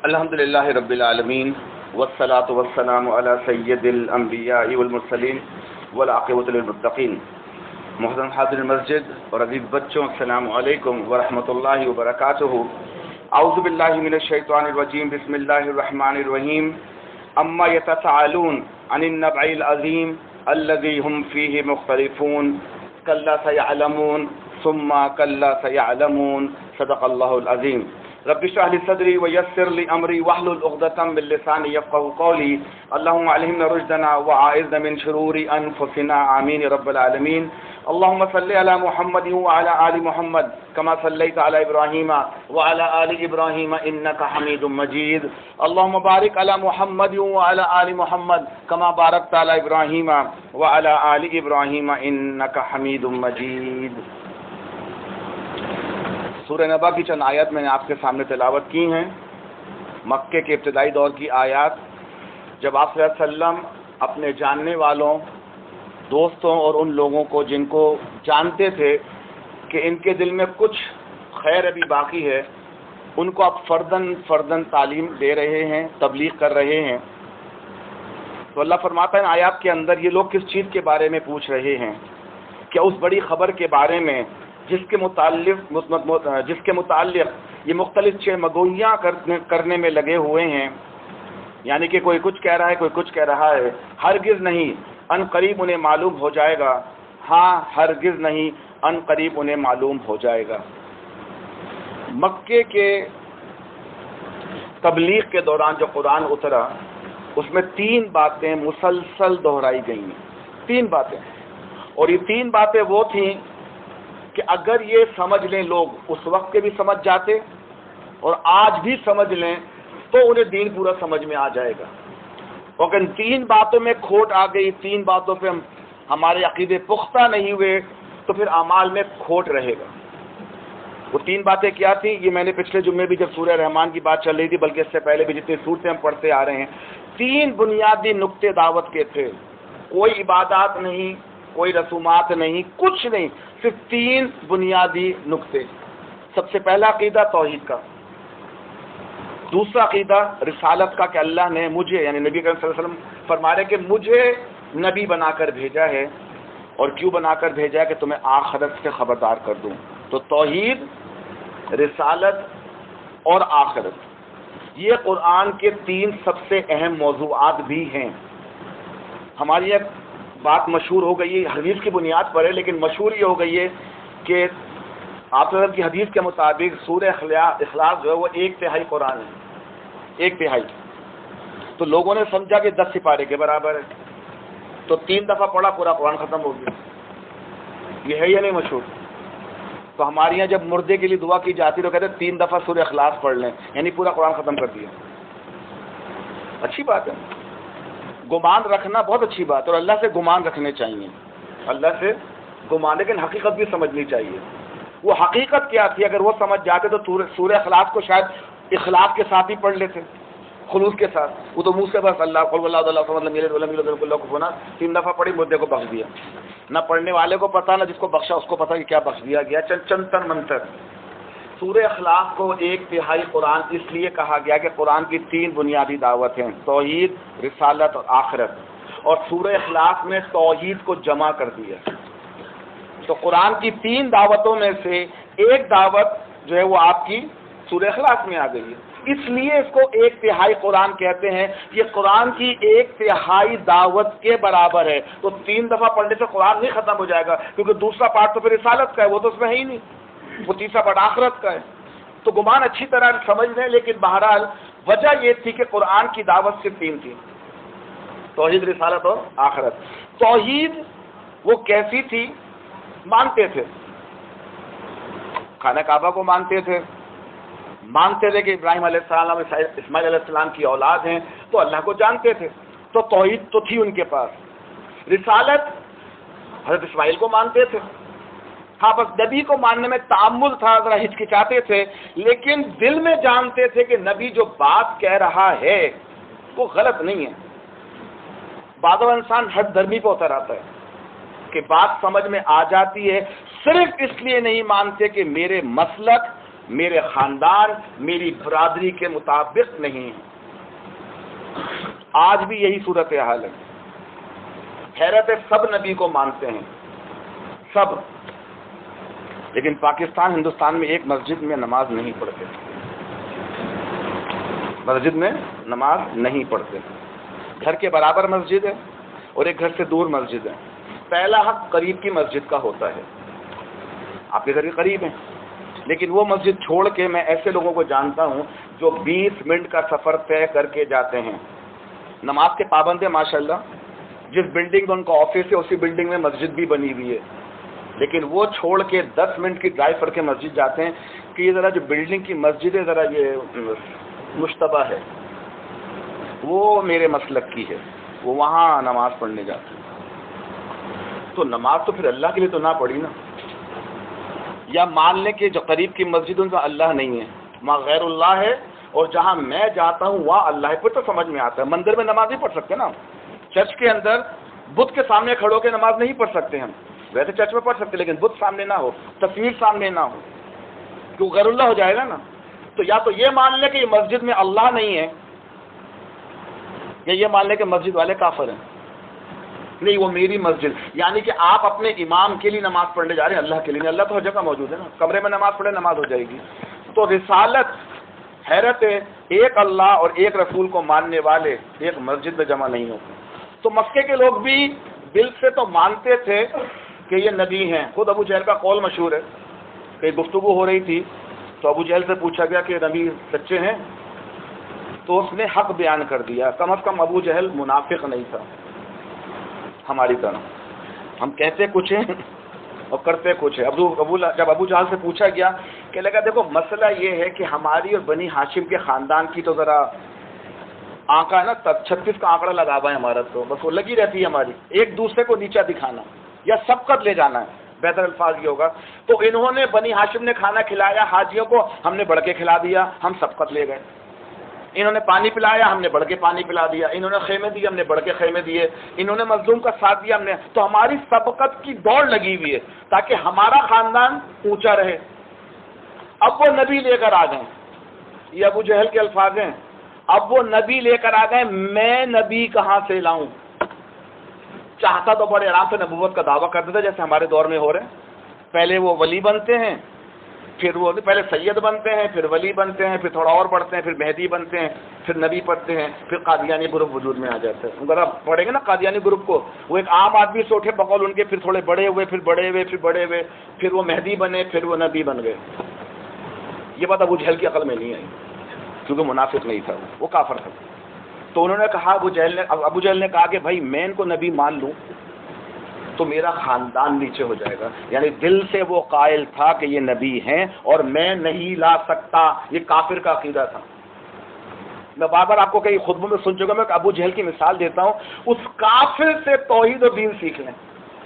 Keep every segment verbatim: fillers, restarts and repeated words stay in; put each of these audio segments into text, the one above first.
الحمد للہ رب العالمین والصلاة والسلام علی سید الانبیاء والمرسلین والعاقبۃ للمتقین۔ محترم حاضر مسجد اور عزیز بچوں، السلام علیکم ورحمۃ اللہ وبرکاتہ۔ اعوذ باللہ من الشیطان الرجیم، بسم اللہ الرحمن الرحیم۔ اما یتساءلون عن النبع العظیم الذی هم فیہ مختلفون کلا سیعلمون ثم کلا سیعلمون، صدق اللہ العظیم۔ رب اشرح لي صدري ويسر لي امري واحلل عقدة من لساني يفقهوا قولي، اللهم علمنا رشدنا واعذنا من شرور انفسنا، آمين يا رب العالمين۔ اللهم صل على محمد وعلى ال محمد كما صليت على ابراهيم وعلى ال ابراهيم انك حميد مجيد۔ اللهم بارك على محمد وعلى ال محمد كما باركت على ابراهيم وعلى ال ابراهيم انك حميد مجيد۔ سورہ نبا کی چند آیات میں نے آپ کے سامنے تلاوت کی ہیں، مکے کے ابتدائی دور کی آیات، جب آپ صلی اللہ علیہ وسلم اپنے جاننے والوں، دوستوں اور ان لوگوں کو جن کو جانتے تھے کہ ان کے دل میں کچھ خیر ابھی باقی ہے، ان کو آپ فردن فردن تعلیم دے رہے ہیں، تبلیغ کر رہے ہیں، تو اللہ فرماتا ہے ان آیات کے اندر یہ لوگ کس چیز کے بارے میں پوچھ رہے ہیں؟ کیا اس بڑی خبر کے بارے میں جس کے متعلق جس کے متعلق یہ مختلف چمگوئیاں کرنے میں لگے ہوئے ہیں، یعنی کہ کوئی کچھ کہہ رہا ہے، کوئی کچھ کہہ رہا ہے۔ ہرگز نہیں، ان قریب انہیں معلوم ہو جائے گا، ہاں ہرگز نہیں، ان قریب انہیں معلوم ہو جائے گا۔ مکے کے تبلیغ کے دوران جو قرآن اترا، اس میں تین باتیں مسلسل دہرائی گئی ہیں، تین باتیں، اور یہ تین باتیں وہ تھیں کہ اگر یہ سمجھ لیں لوگ، اس وقت کے بھی سمجھ جاتے اور آج بھی سمجھ لیں تو انہیں دین پورا سمجھ میں آ جائے گا۔ اور ان تین باتوں میں کھوٹ آ گئی، تین باتوں پہ ہم ہمارے عقیدے پختہ نہیں ہوئے تو پھر اعمال میں کھوٹ رہے گا۔ وہ تین باتیں کیا تھیں؟ یہ میں نے پچھلے جمعے بھی جب سورہ رحمان کی بات چل رہی تھی، بلکہ اس سے پہلے بھی جتنی صورتیں ہم پڑھتے آ رہے ہیں، تین بنیادی نقطے دعوت کے تھے۔ کوئی عبادات نہیں، کوئی رسومات نہیں، کچھ نہیں، صرف تین بنیادی نقطے۔ سب سے پہلا عقیدہ توحید کا، دوسرا عقیدہ رسالت کا کہ اللہ نے مجھے، یعنی نبی کریم صلی اللہ علیہ وسلم فرما رہے کہ مجھے نبی بنا کر بھیجا ہے، اور کیوں بنا کر بھیجا ہے؟ کہ تمہیں آخرت سے خبردار کر دوں۔ تو توحید، رسالت اور آخرت، یہ قرآن کے تین سب سے اہم موضوعات بھی ہیں۔ ہماری ایک بات مشہور ہو گئی ہے، حدیث کی بنیاد پر ہے، لیکن مشہور یہ ہو گئی ہے کہ آپ صلی اللہ علیہ وسلم کی حدیث کے مطابق سورہ اخلاص جو ہے وہ ایک تہائی قرآن ہے، ایک تہائی۔ تو لوگوں نے سمجھا کہ دس سپارے کے برابر ہے، تو تین دفعہ پڑھا پورا قرآن ختم ہو گیا۔ یہ ہے یا نہیں مشہور؟ تو ہمارے یہاں جب مردے کے لیے دعا کی جاتی تو کہتے ہیں تین دفعہ سورہ اخلاص پڑھ لیں، یعنی پورا قرآن ختم کر دیا۔ اچھی بات ہے، گمان رکھنا بہت اچھی بات ہے، اور اللہ سے گمان رکھنے چاہیے، اللہ سے گمان، لیکن حقیقت بھی سمجھنی چاہیے۔ وہ حقیقت کیا تھی؟ اگر وہ سمجھ جاتے تو سورہ اخلاص کو شاید اخلاص کے ساتھ ہی پڑھ لیتے، خلوص کے ساتھ۔ وہ تو منہ سے بس اللہ قل اللہ اللہ صمد لم یلد ولم یولد ولم یکن لہ کفوا احد، تین دفعہ پڑھی، مردے کو بخش دیا۔ نہ پڑھنے والے کو پتہ، نہ جس کو بخشا اس کو پتہ کہ کیا بخش دیا گیا، چند چند تن منتر۔ سورہ اخلاص کو ایک تہائی قرآن اس لیے کہا گیا کہ قرآن کی تین بنیادی دعوت ہیں، توحید، رسالت اور آخرت، اور سورہ اخلاص میں توحید کو جمع کر دیا۔ تو قرآن کی تین دعوتوں میں سے ایک دعوت جو ہے وہ آپ کی سورہ اخلاص میں آ گئی ہے، اس لیے اس کو ایک تہائی قرآن کہتے ہیں۔ یہ قرآن کی ایک تہائی دعوت کے برابر ہے۔ تو تین دفعہ پڑھنے سے قرآن نہیں ختم ہو جائے گا، کیونکہ دوسرا پارٹ تو پھر رسالت کا ہے، وہ تو اس میں ہے ہی نہیں، وہ تیسرا پارٹ آخرت کا ہے۔ تو گمان اچھی طرح سمجھ لیں، لیکن بہرحال وجہ یہ تھی کہ قرآن کی دعوت صرف تین تھی، توحید، رسالت اور آخرت۔ توحید وہ کیسی تھی؟ مانتے تھے، خانہ کعبہ کو مانتے تھے، مانتے تھے کہ ابراہیم علیہ السلام اسماعیل علیہ السلام کی اولاد ہیں، تو اللہ کو جانتے تھے، تو توحید تو تھی ان کے پاس۔ رسالت، حضرت اسماعیل کو مانتے تھے، ہاں بس نبی کو ماننے میں تعمل تھا، ذرا ہچکچاتے تھے، لیکن دل میں جانتے تھے کہ نبی جو بات کہہ رہا ہے وہ غلط نہیں ہے۔ بعض انسان ہر دھرمی پہ اتر آتا ہے کہ بات سمجھ میں آ جاتی ہے، صرف اس لیے نہیں مانتے کہ میرے مسلک میرے خاندان میری برادری کے مطابق نہیں ہے۔ آج بھی یہی صورتحال ہے۔ حیرت ہے، سب نبی کو مانتے ہیں، سب، لیکن پاکستان ہندوستان میں ایک مسجد میں نماز نہیں پڑھتے، مسجد میں نماز نہیں پڑھتے۔ گھر کے برابر مسجد ہے اور ایک گھر سے دور مسجد ہے۔ پہلا حق قریب کی مسجد کا ہوتا ہے، آپ کے گھر کے قریب ہیں، لیکن وہ مسجد چھوڑ کے میں ایسے لوگوں کو جانتا ہوں جو بیس منٹ کا سفر طے کر کے جاتے ہیں، نماز کے پابند ہیں ماشاءاللہ، جس بلڈنگ میں ان کا آفس ہے اسی بلڈنگ میں مسجد بھی بنی ہوئی ہے، لیکن وہ چھوڑ کے دس منٹ کی ڈرائیو کر کے مسجد جاتے ہیں کہ یہ ذرا جو بلڈنگ کی مسجد ہے ذرا یہ مشتبہ ہے، وہ میرے مسلک کی ہے، وہ وہاں نماز پڑھنے جاتے ہیں۔ تو نماز تو پھر اللہ کے لیے تو نہ پڑھی نا، یا مان لیں کہ جو قریب کی مسجد ان کا اللہ نہیں ہے، وہاں غیر اللہ ہے، اور جہاں میں جاتا ہوں وہاں اللہ ہے، پھر تو سمجھ میں آتا ہے۔ مندر میں نماز نہیں پڑھ سکتے نا، چرچ کے اندر بت کے سامنے کھڑو کے نماز نہیں پڑھ سکتے ہم، ویسے چرچ میں پڑھ سکتے لیکن بت سامنے نہ ہو، تصویر سامنے نہ ہو، کیوں غیر اللہ ہو جائے گا نا۔ تو یا تو یہ مان لیں کہ یہ مسجد میں اللہ نہیں ہے، یا یہ مان لیں کہ مسجد والے کافر ہیں، نہیں وہ میری مسجد، یعنی کہ آپ اپنے امام کے لیے نماز پڑھنے جا رہے ہیں، اللہ کے لیے نہیں، اللہ تو ہر جگہ موجود ہے نا، کمرے میں نماز پڑھے نماز ہو جائے گی۔ تو رسالت، حیرت ہے، ایک اللہ اور ایک رسول کو ماننے والے ایک مسجد میں جمع نہیں ہوتے۔ تو مکے کے لوگ بھی دل سے تو مانتے تھے کہ یہ نبی ہیں، خود ابو جہل کا قول مشہور ہے، کہ گفتگو ہو رہی تھی تو ابو جہل سے پوچھا گیا کہ نبی سچے ہیں، تو اس نے حق بیان کر دیا۔ کم از کم ابو جہل منافق نہیں تھا ہماری طرح، ہم کہتے کچھ ہیں اور کرتے کچھ ہے۔ ابو ابو جب ابو جہل سے پوچھا گیا کہ لگا دیکھو مسئلہ یہ ہے کہ ہماری اور بنی ہاشم کے خاندان کی تو ذرا آنکڑا ہے نا، چھتیس کا آنکڑا لگا ہوا ہے ہمارا، تو بس وہ لگی رہتی ہے ہماری، ایک دوسرے کو نیچا دکھانا یا سبقت لے جانا ہے، بہتر الفاظ یہ ہوگا۔ تو انہوں نے بنی ہاشم نے کھانا کھلایا حاجیوں کو، ہم نے بڑھ کے کھلا دیا، ہم سبقت لے گئے۔ انہوں نے پانی پلایا، ہم نے بڑھ کے پانی پلا دیا، انہوں نے خیمے دیے، ہم نے بڑھ کے خیمے دیے، انہوں نے مظلوم کا ساتھ دیا، ہم نے، تو ہماری سبقت کی دوڑ لگی ہوئی ہے تاکہ ہمارا خاندان اونچا رہے۔ اب وہ نبی لے کر آ گئے، یہ ابو جہل کے الفاظ ہیں، اب وہ نبی لے کر آ گئے، میں نبی کہاں سے لاؤں؟ چاہتا تو بڑے آرام سے نبوت کا دعویٰ کرتے تھے جیسے ہمارے دور میں ہو رہے ہیں، پہلے وہ ولی بنتے ہیں، پھر وہ پہلے سید بنتے ہیں، پھر ولی بنتے ہیں، پھر تھوڑا اور بڑھتے ہیں، پھر مہدی بنتے ہیں، پھر نبی پڑھتے ہیں، پھر قادیانی گروپ وجود میں آ جاتے ہیں۔ اگر آپ پڑھیں گے نا قادیانی گروپ کو، وہ ایک عام آدمی سے اٹھے بقول ان کے، پھر تھوڑے بڑے ہوئے، پھر بڑے ہوئے، پھر بڑے ہوئے، پھر وہ مہدی بنے، پھر وہ نبی بن گئے۔ یہ بات ابو جہل کی عقل میں نہیں آئی، کیونکہ منافق نہیں تھا، وہ کافر تھا۔ تو انہوں نے کہا، ابو جہل نے ابو جہل نے کہا کہ بھائی میں ان کو نبی مان لوں تو میرا خاندان نیچے ہو جائے گا، یعنی دل سے وہ قائل تھا کہ یہ نبی ہیں اور میں نہیں لا سکتا، یہ کافر کا عقیدہ تھا۔ میں بار بار آپ کو کئی خطبوں میں سن چکا، میں ابو جہل کی مثال دیتا ہوں، اس کافر سے توحید و دین سیکھ لیں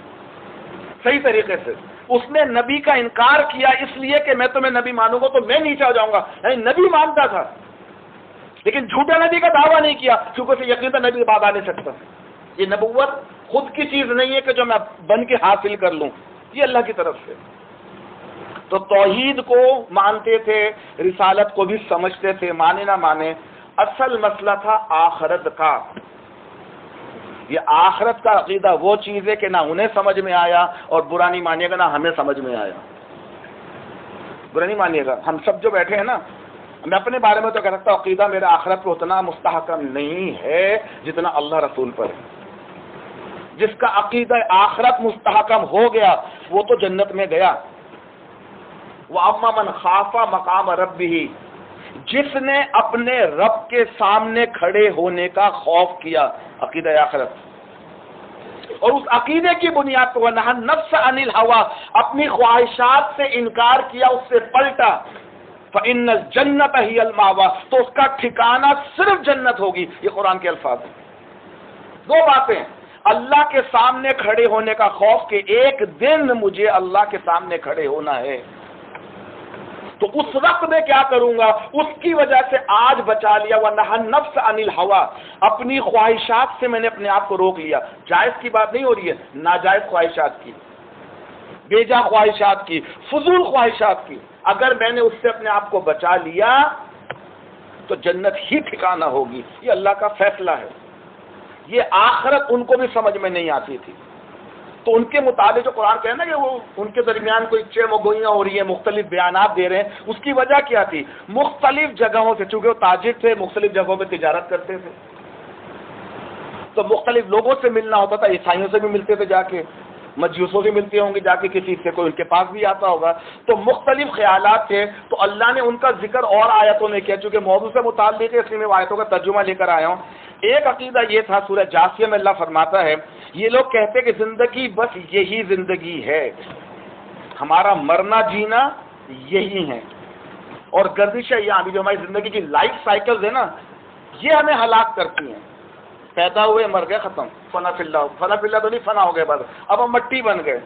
صحیح طریقے سے۔ اس نے نبی کا انکار کیا اس لیے کہ میں تمہیں نبی مانوں گا تو میں نیچے ہو جاؤں گا، یعنی نبی مانتا تھا لیکن جھوٹا نبی کا دعویٰ نہیں کیا، کیونکہ اسے یقین تھا نبی کے بعد آ نہیں سکتا۔ یہ نبوت خود کی چیز نہیں ہے کہ جو میں بن کے حاصل کر لوں، یہ اللہ کی طرف سے۔ تو توحید کو مانتے تھے، رسالت کو بھی سمجھتے تھے، مانے نہ مانے، اصل مسئلہ تھا آخرت کا۔ یہ آخرت کا عقیدہ وہ چیز ہے کہ نہ انہیں سمجھ میں آیا اور برا نہیں مانیے گا، نہ ہمیں سمجھ میں آیا، برا نہیں مانیے گا۔ ہم سب جو بیٹھے ہیں نا، میں اپنے بارے میں تو کہہ سکتا ہوں عقیدہ میرا آخرت پہ اتنا مستحکم نہیں ہے جتنا اللہ رسول پر ہے۔ جس کا عقیدہ آخرت مستحکم ہو گیا وہ تو جنت میں گیا۔ وَأَمَّا مَنْ خَافَ مَقَامَ رَبِّهِ، جس نے اپنے رب کے سامنے کھڑے ہونے کا خوف کیا، عقیدہ آخرت، اور اس عقیدے کی بنیاد پر وَنَهَى النَّفْسَ عَنِ الْهَوَىٰ، اپنی خواہشات سے انکار کیا، اس سے پلٹا، فَإِنَّ الْجَنَّةَ هِيَ الْمَأْوَىٰ، تو اس کا ٹھکانہ صرف جنت ہوگی۔ یہ قرآن کے الفاظ ہیں۔ دو باتیں، اللہ کے سامنے کھڑے ہونے کا خوف کہ ایک دن مجھے اللہ کے سامنے کھڑے ہونا ہے، تو اس وقت میں کیا کروں گا، اس کی وجہ سے آج بچا لیا۔ وَنَهَى النَّفْسَ عَنِ الْهَوَىٰ، اپنی خواہشات سے میں نے اپنے آپ کو روک لیا۔ جائز کی بات نہیں ہو رہی ہے، ناجائز خواہشات کی، بے جا خواہشات کی، فضول خواہشات کی۔ اگر میں نے اس سے اپنے آپ کو بچا لیا تو جنت ہی ٹھکانہ ہوگی. یہ اللہ کا فیصلہ ہے. یہ آخرت ان کو بھی سمجھ میں نہیں آتی تھی. تو ان کے مطابق جو قرآن کہنا کہ وہ ان کے درمیان کوئی چہ مگوئیاں ہو رہی ہیں، مختلف بیانات دے رہے ہیں، اس کی وجہ کیا تھی؟ مختلف جگہوں سے، چونکہ وہ تاجر تھے، مختلف جگہوں پہ تجارت کرتے تھے، تو مختلف لوگوں سے ملنا ہوتا تھا. عیسائیوں سے بھی ملتے تھے جا کے، مجوسوں سے ملتے ہوں گے جا کے، کسی سے کوئی ان کے پاس بھی آتا ہوگا. تو مختلف خیالات تھے. تو اللہ نے ان کا ذکر اور آیتوں میں کیا، چونکہ موضوع سے متعلق ہے اس لیے میں آیتوں کا ترجمہ لے کر آیا ہوں. ایک عقیدہ یہ تھا، سورہ جاثیہ میں اللہ فرماتا ہے یہ لوگ کہتے کہ زندگی بس یہی زندگی ہے، ہمارا مرنا جینا یہی ہے، اور گردش ہے یہاں بھی جو ہماری زندگی کی لائف سائیکلز ہیں نا، یہ ہمیں ہلاک کرتی ہیں. پیدا ہوئے، مر گئے، ختم. فنا فی اللہ، فنا فی اللہ تو نہیں، فنا ہو گئے بس، اب ہم مٹی بن گئے.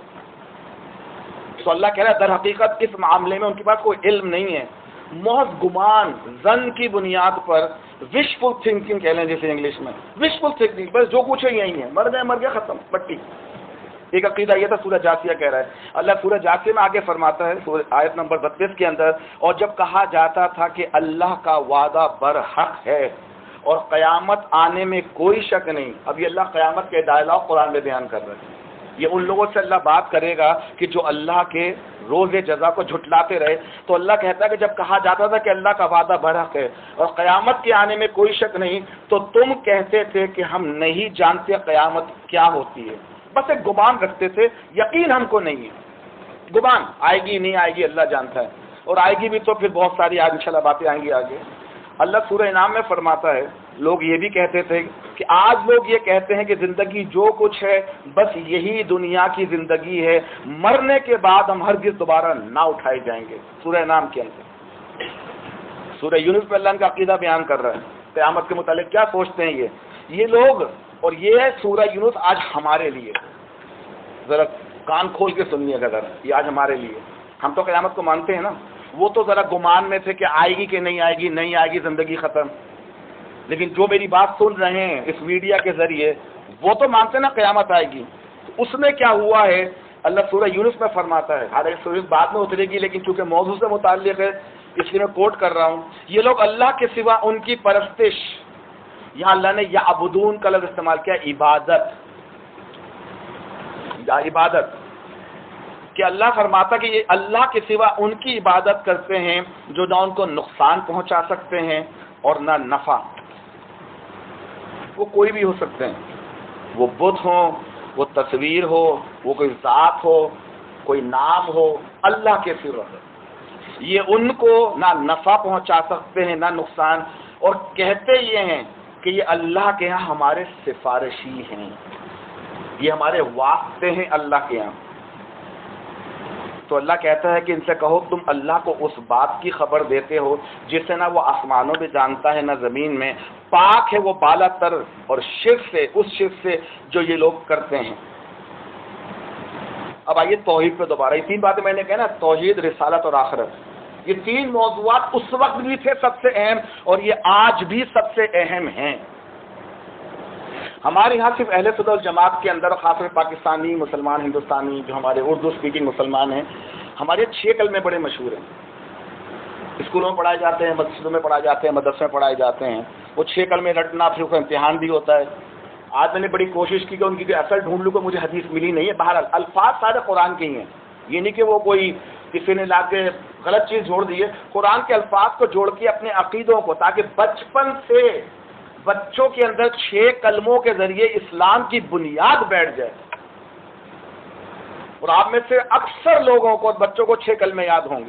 تو اللہ کہہ رہا ہے در حقیقت اس معاملے میں ان کے پاس کوئی علم نہیں ہے، محض گمان، ظن کی بنیاد پر، وشفل تھنکنگ کہہ لیں جیسے انگلش میں، وشفل تھنکنگ، بس جو کچھ ہے یہی ہے، مر گئے مر گئے ختم، مٹی. ایک عقیدہ یہ تھا. سورہ جاثیہ کہہ رہا ہے اللہ، سورہ جاثیہ میں آگے فرماتا ہے سورہ آیت نمبر بتیس کے اندر، اور جب کہا جاتا تھا کہ اللہ کا وعدہ برحق ہے اور قیامت آنے میں کوئی شک نہیں. اب یہ اللہ قیامت کے ڈائلاگ قرآن میں بیان کر رہے ہیں. یہ ان لوگوں سے اللہ بات کرے گا کہ جو اللہ کے روز جزا کو جھٹلاتے رہے. تو اللہ کہتا ہے کہ جب کہا جاتا تھا کہ اللہ کا وعدہ برحق ہے اور قیامت کے آنے میں کوئی شک نہیں، تو تم کہتے تھے کہ ہم نہیں جانتے قیامت کیا ہوتی ہے. بس ایک گمان رکھتے تھے، یقین ہم کو نہیں ہے. گمان آئے گی نہیں آئے گی اللہ جانتا ہے، اور آئے گی بھی تو پھر بہت ساری آج انشاءاللہ باتیں آئیں گی آگے. اللہ سورہ انعام میں فرماتا ہے لوگ یہ بھی کہتے تھے کہ آج لوگ یہ کہتے ہیں کہ زندگی جو کچھ ہے بس یہی دنیا کی زندگی ہے، مرنے کے بعد ہم ہرگز دوبارہ نہ اٹھائے جائیں گے. سورہ انعام کے اندر. سورہ یونس میں اللہ ان کا عقیدہ بیان کر رہا ہے قیامت کے متعلق کیا سوچتے ہیں یہ یہ لوگ. اور یہ ہے سورہ یونس آج ہمارے لیے، ذرا کان کھول کے سنیے گا ذرا، یہ آج ہمارے لیے. ہم تو قیامت کو مانتے ہیں نا، وہ تو ذرا گمان میں تھے کہ آئے گی کہ نہیں آئے گی، نہیں آئے گی زندگی ختم. لیکن جو میری بات سن رہے ہیں اس میڈیا کے ذریعے، وہ تو مانتے نا قیامت آئے گی. اس میں کیا ہوا ہے اللہ سورہ یونس میں فرماتا ہے، حالانکہ سورہ بعد میں اترے گی لیکن چونکہ موضوع سے متعلق ہے اس لیے میں کوٹ کر رہا ہوں. یہ لوگ اللہ کے سوا ان کی پرستش، یہاں اللہ نے یعبدون کا لفظ استعمال کیا، عبادت، یا عبادت کہ اللہ فرماتا کہ یہ اللہ کے سوا ان کی عبادت کرتے ہیں جو نہ ان کو نقصان پہنچا سکتے ہیں اور نہ نفع. وہ کوئی بھی ہو سکتے ہیں، وہ بت ہوں، وہ تصویر ہو، وہ کوئی ذات ہو، کوئی نام ہو، اللہ کے سوا یہ ان کو نہ نفع پہنچا سکتے ہیں نہ نقصان. اور کہتے یہ ہیں کہ یہ اللہ کے ہاں ہمارے سفارشی ہیں، یہ ہمارے واسطے ہیں اللہ کے ہاں. تو اللہ کہتا ہے کہ ان سے کہو تم اللہ کو اس بات کی خبر دیتے ہو جسے نہ وہ آسمانوں میں جانتا ہے نہ زمین میں، پاک ہے وہ بالا تر اور شرک سے، اس شرک سے جو یہ لوگ کرتے ہیں. اب آئیے توحید پہ دوبارہ. یہ تین باتیں میں نے کہا نا، توحید، رسالت اور آخرت، یہ تین موضوعات اس وقت بھی تھے سب سے اہم اور یہ آج بھی سب سے اہم ہیں. ہمارے یہاں صرف اہل سنت والجماعت کے اندر، خاص طور پاکستانی مسلمان، ہندوستانی جو ہمارے اردو اسپیکنگ مسلمان ہیں، ہمارے چھ کلمے بڑے مشہور ہیں. اسکولوں میں پڑھائے جاتے ہیں، مسجدوں میں پڑھائے جاتے ہیں، مدرسے میں پڑھائے جاتے ہیں. وہ چھ کلمے رٹنا، پھر کوئی امتحان بھی ہوتا ہے. آج میں نے بڑی کوشش کی کہ ان کی جو اصل ڈھونڈ لوں کو، مجھے حدیث ملی نہیں ہے. بہرحال الفاظ سارے قرآن کے ہی ہیں، یہ نہیں کہ وہ کوئی کسی نے لا کے غلط چیز جوڑ دی ہے. قرآن کے الفاظ کو جوڑ کے اپنے عقیدوں کو، تاکہ بچپن سے بچوں کے اندر چھ کلموں کے ذریعے اسلام کی بنیاد بیٹھ جائے. اور آپ میں سے اکثر لوگوں کو، بچوں کو چھ کلمے یاد ہوں گے،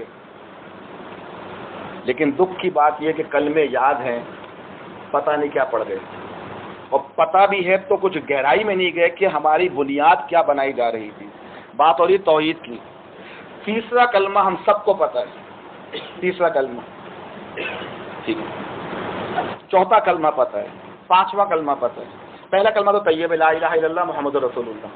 لیکن دکھ کی بات یہ کہ کلمے یاد ہیں، پتہ نہیں کیا پڑ گئے، اور پتہ بھی ہے تو کچھ گہرائی میں نہیں گئے کہ ہماری بنیاد کیا بنائی جا رہی تھی. بات ہو رہی توحید کی. تیسرا کلمہ ہم سب کو پتہ ہے، تیسرا کلمہ ٹھیک ہے. چوتھا کلمہ پتہ ہے، پانچواں کلمہ پتہ ہے. پہلا کلمہ تو طیب لا الہ الا اللہ محمد رسول اللہ.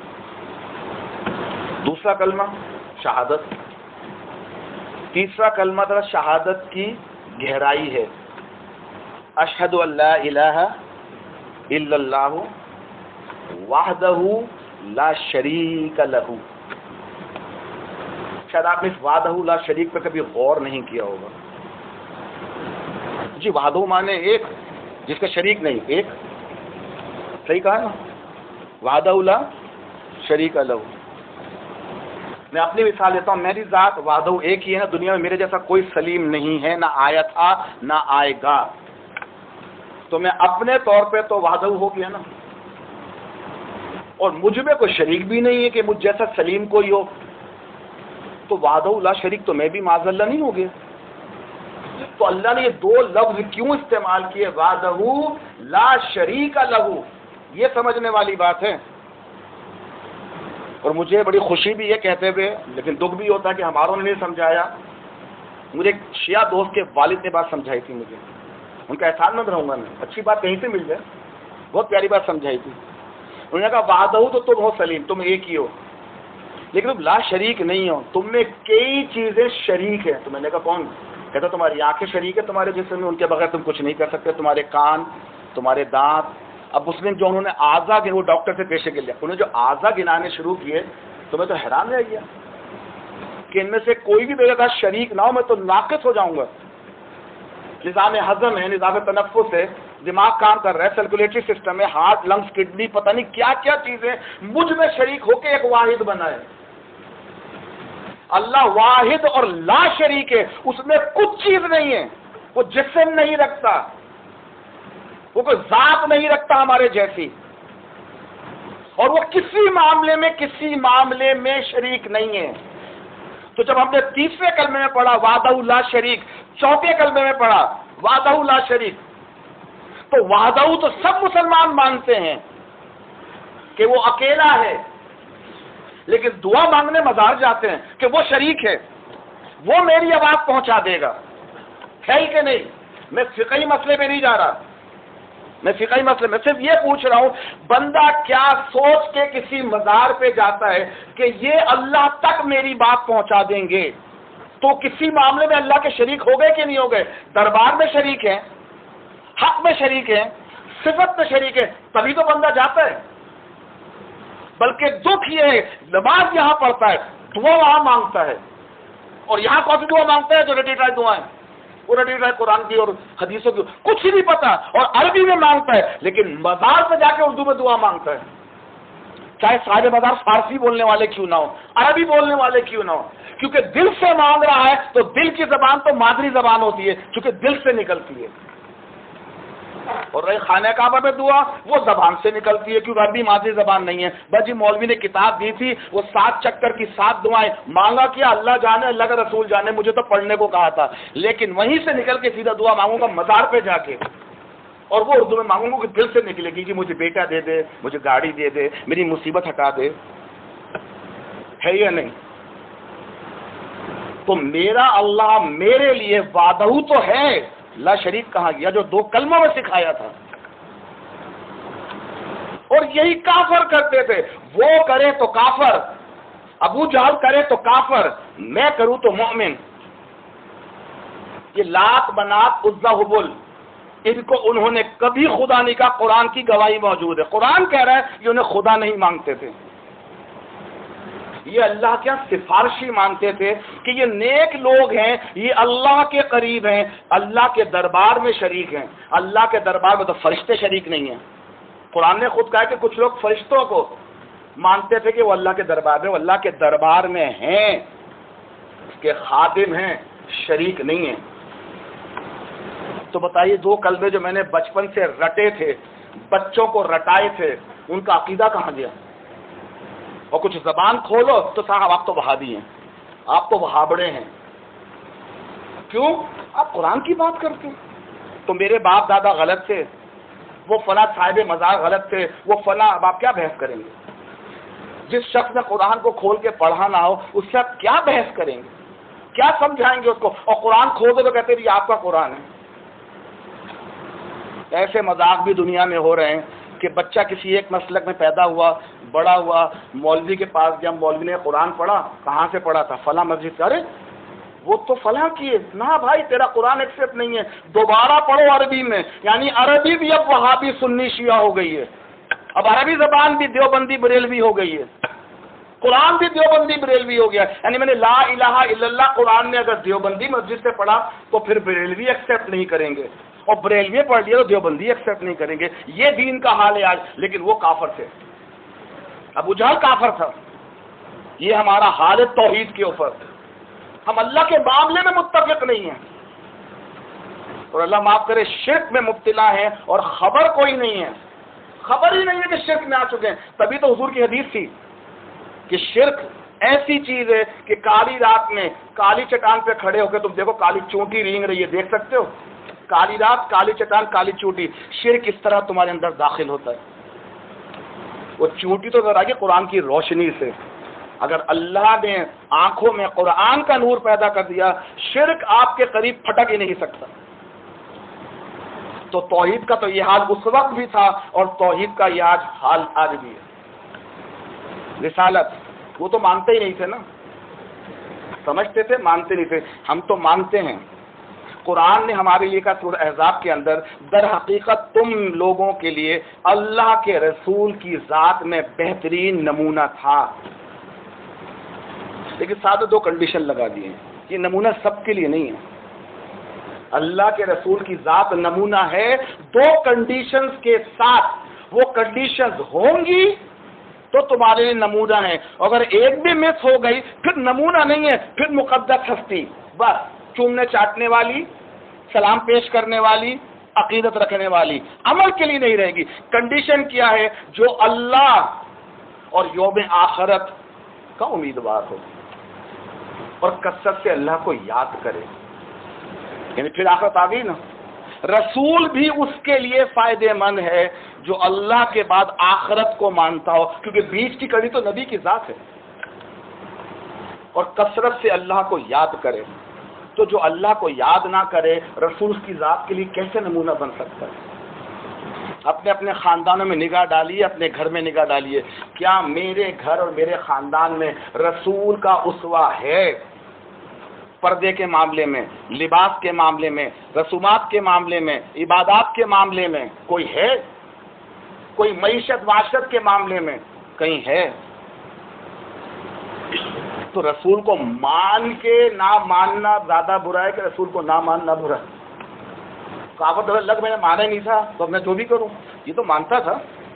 دوسرا کلمہ شہادت. تیسرا کلمہ ذرا شہادت کی گہرائی ہے، اشہد ان لا الہ الا اللہ وحدہ لا شریک لہ. شاید آپ نے اس وحدہ لا شریک پہ کبھی غور نہیں کیا ہوگا. جی وحدہ مانے ایک، جس کا شریک نہیں، ایک. صحیح کہا نا، وحدہ لا شریک لہ. میں اپنی مثال دیتا ہوں، میری ذات وحدہ ایک ہی ہے نا، دنیا میں میرے جیسا کوئی سلیم نہیں ہے، نہ آیا تھا نہ آئے گا. تو میں اپنے طور پہ تو وحدہ ہو گیا نا، اور مجھ میں کوئی شریک بھی نہیں ہے کہ مجھ جیسا سلیم کوئی ہو، تو وحدہ لا شریک تو میں بھی معاذ اللہ نہیں ہو گیا. تو اللہ نے یہ دو لفظ کیوں استعمال کیے، وحدہ لا شریک لہ؟ یہ سمجھنے والی بات ہے. اور مجھے بڑی خوشی بھی ہے کہتے ہوئے، لیکن دکھ بھی ہوتا ہے کہ ہماروں نے نہیں سمجھایا. مجھے ایک شیعہ دوست کے والد نے بات سمجھائی تھی، مجھے ان کا احسان مند رہوں گا میں، اچھی بات کہیں سے مل جائے، بہت پیاری بات سمجھائی تھی. انہوں نے کہا وحدہ تو تم ہو سلیم، تم ایک ہی ہو، لیکن تم لا شریک نہیں ہو، تم میں کئی چیزیں شریک ہیں. تو میں نے کہا کون؟ کہتا تمہاری آنکھیں شریک ہے تمہارے جسم میں، ان کے بغیر تم کچھ نہیں کر سکتے. تمہارے کان، تمہارے دانت. اب اس نے جو انہوں نے اعضا کے، وہ ڈاکٹر سے پیشے کے لیا، انہوں نے جو اعضا گنانے شروع کیے تو میں تو حیران رہ گیا کہ ان میں سے کوئی بھی میرے ساتھ شریک نہ ہو، میں تو ناقص ہو جاؤں گا. نظام ہضم ہے، نظام تنفس ہے، دماغ کام کر رہا ہے، سرکولیٹری سسٹم ہے، ہارٹ، لنگس، کڈنی، پتہ نہیں کیا کیا چیزیں مجھ میں شریک ہو کے ایک واحد بنا ہے. اللہ واحد اور لا شریک ہے، اس میں کچھ چیز نہیں ہے. وہ جسم نہیں رکھتا، وہ کوئی ذات نہیں رکھتا ہمارے جیسی، اور وہ کسی معاملے میں کسی معاملے میں شریک نہیں ہے. تو جب ہم نے تیسرے کلمے میں پڑھا وحدہ لا شریک، چوتھے کلمے میں پڑھا وحدہ لا شریک، تو وحدہ تو سب مسلمان مانتے ہیں کہ وہ اکیلا ہے، لیکن دعا مانگنے مزار جاتے ہیں کہ وہ شریک ہے، وہ میری آواز پہنچا دے گا. ہے ہی کہ نہیں؟ میں فقہی مسئلے پہ نہیں جا رہا، میں فقہی مسئلے میں صرف یہ پوچھ رہا ہوں، بندہ کیا سوچ کے کسی مزار پہ جاتا ہے کہ یہ اللہ تک میری بات پہنچا دیں گے، تو کسی معاملے میں اللہ کے شریک ہو گئے کہ نہیں ہو گئے؟ دربار میں شریک ہیں، حق میں شریک ہیں، صفت میں شریک ہے، تبھی تو بندہ جاتا ہے. بلکہ دکھ یہ ہے، نماز یہاں پڑھتا ہے، دعا وہاں مانگتا ہے، اور یہاں کون سی دعا مانگتا ہے؟ جو رٹی ٹرائی دعائیں، وہ رٹی ٹرائی قرآن کی اور حدیثوں کی، کچھ ہی نہیں پتا، اور عربی میں مانگتا ہے، لیکن مزار پہ جا کے اردو میں دعا مانگتا ہے. چاہے سارے مزار فارسی بولنے والے کیوں نہ ہو، عربی بولنے والے کیوں نہ ہو، کیونکہ دل سے مانگ رہا ہے تو دل کی زبان تو مادری زبان ہوتی ہے، کیونکہ دل سے نکلتی ہے. اور رہی خانہ کعبہ میں دعا، وہ زبان سے نکلتی ہے، کیونکہ عربی مادری زبان نہیں ہے. بس جی مولوی نے کتاب دی تھی، وہ سات چکر کی سات دعائیں مانگا، کیا اللہ جانے، اللہ کا رسول جانے، مجھے تو پڑھنے کو کہا تھا، لیکن وہیں سے نکل کے سیدھا دعا مانگوں گا مزار پہ جا کے، اور وہ اردو میں مانگوں گا کہ دل سے نکلے گی کہ مجھے بیٹا دے دے، مجھے گاڑی دے دے، میری مصیبت ہٹا دے. ہے یا نہیں؟ تو میرا اللہ میرے لیے وعدہ تو ہے، لا شریک کہا گیا جو دو کلموں میں سکھایا تھا. اور یہی کافر کرتے تھے، وہ کرے تو کافر، ابو جہل کرے تو کافر، میں کروں تو مومن. یہ لات منات عزا حبل، ان کو انہوں نے کبھی خدا نہیں کہا. قرآن کی گواہی موجود ہے، قرآن کہہ رہا ہے کہ انہیں خدا نہیں مانگتے تھے. یہ اللہ کیا سفارشی مانتے تھے کہ یہ نیک لوگ ہیں، یہ اللہ کے قریب ہیں، اللہ کے دربار میں شریک ہیں. اللہ کے دربار میں تو فرشتے شریک نہیں ہیں. قرآن نے خود کہا کہ کچھ لوگ فرشتوں کو مانتے تھے کہ وہ اللہ کے دربار میں، وہ اللہ کے دربار میں ہیں، اس کے خادم ہیں، شریک نہیں ہیں. تو بتائیے دو کلمے جو میں نے بچپن سے رٹے تھے، بچوں کو رٹائے تھے، ان کا عقیدہ کہاں گیا؟ اور کچھ زبان کھولو تو صاحب آپ تو وہابی ہیں، آپ تو وہابڑے ہیں. کیوں؟ آپ قرآن کی بات کرتے ہیں. تو میرے باپ دادا غلط تھے، وہ فلاں صاحب مزار غلط تھے، وہ فلاں، اب آپ کیا بحث کریں گے؟ جس شخص نے قرآن کو کھول کے پڑھا نہ ہو اس سے آپ کیا بحث کریں گے؟ کیا سمجھائیں گے اس کو؟ اور قرآن کھول دو تو کہتے ہیں یہ آپ کا قرآن ہے. ایسے مذاق بھی دنیا میں ہو رہے ہیں کہ بچہ کسی ایک مسلک میں پیدا ہوا، بڑا ہوا، مولوی کے پاس گیا، مولوی نے قرآن پڑھا، کہاں سے پڑھا تھا؟ فلاں مسجد سے. ارے وہ تو فلاں کی ہے نا بھائی، تیرا قرآن ایکسپٹ نہیں ہے، دوبارہ پڑھو عربی میں. یعنی عربی بھی اب وہابی سنی شیعہ ہو گئی ہے، اب عربی زبان بھی دیوبندی بریلوی ہو گئی ہے. قرآن بھی دیوبندی بریلوی ہو گیا. یعنی میں نے لا الہ الا اللہ قرآن میں اگر دیوبندی مسجد سے پڑھا تو پھر بریلوی ایکسیپٹ نہیں کریں گے, اور بریلوی پڑھ لیا تو دیوبندی ایکسیپٹ نہیں کریں گے. یہ دین کا حال ہے آج. لیکن وہ کافر تھے, ابو جہل کافر تھا. یہ ہمارا حال ہے توحید کے اوپر. ہم اللہ کے معاملے میں متفق نہیں ہیں, اور اللہ معاف کرے شرک میں مبتلا ہیں, اور خبر کوئی نہیں ہے, خبر ہی نہیں ہے کہ شرک میں آ چکے ہیں. تبھی تو حضور کی حدیث تھی کہ شرک ایسی چیز ہے کہ کالی رات میں کالی چٹان پہ کھڑے ہو کے تم دیکھو کالی چونٹی رینگ رہی ہے, دیکھ سکتے ہو, کالی رات کالی چٹان کالی چونٹی. شرک اس طرح تمہارے اندر داخل ہوتا ہے. وہ چونٹی تو ذرا کہ قرآن کی روشنی سے, اگر اللہ نے آنکھوں میں قرآن کا نور پیدا کر دیا, شرک آپ کے قریب پھٹک ہی نہیں سکتا. تو توحید کا تو یہ حال اس وقت بھی تھا, اور توحید کا یہ آج حال آج بھی ہے. رسالت وہ تو مانتے ہی نہیں تھے نا, سمجھتے تھے مانتے نہیں تھے. ہم تو مانتے ہیں. قرآن نے ہمارے لیے کہا سورہ احزاب کے اندر, در حقیقت تم لوگوں کے لیے اللہ کے رسول کی ذات میں بہترین نمونہ تھا. لیکن ساتھ دو کنڈیشن لگا دیے ہیں. یہ نمونہ سب کے لیے نہیں ہے. اللہ کے رسول کی ذات نمونہ ہے, دو کنڈیشنز کے ساتھ. وہ کنڈیشنز ہوں گی تو تمہارے لیے نمونہ ہے, اگر ایک بھی مس ہو گئی پھر نمونہ نہیں ہے, پھر مقدس ہستی, بس چومنے چاٹنے والی, سلام پیش کرنے والی, عقیدت رکھنے والی, عمل کے لیے نہیں رہے گی. کنڈیشن کیا ہے؟ جو اللہ اور یوم آخرت کا امیدوار ہو اور کثرت سے اللہ کو یاد کرے. یعنی پھر آخرت آ گئی نا. رسول بھی اس کے لیے فائدے مند ہے جو اللہ کے بعد آخرت کو مانتا ہو, کیونکہ بیچ کی کڑی تو نبی کی ذات ہے, اور کثرت سے اللہ کو یاد کرے. تو جو اللہ کو یاد نہ کرے, رسول کی ذات کے لیے کیسے نمونہ بن سکتا ہے؟ اپنے اپنے خاندانوں میں نگاہ ڈالیے, اپنے گھر میں نگاہ ڈالیے. کیا میرے گھر اور میرے خاندان میں رسول کا اسوہ ہے؟ پردے کے معاملے میں, لباس کے معاملے میں, رسومات کے معاملے میں, عبادات کے معاملے میں کوئی ہے؟ کوئی معیشت معاشرت کے معاملے میں کہیں ہے؟ تو رسول کو مان کے نہ ماننا زیادہ برا ہے کہ رسول کو نہ ماننا برا ہے؟ کہاوت لگ میں نے مانا ہی نہیں تھا تو اب میں جو بھی کروں, یہ تو مانتا تھا.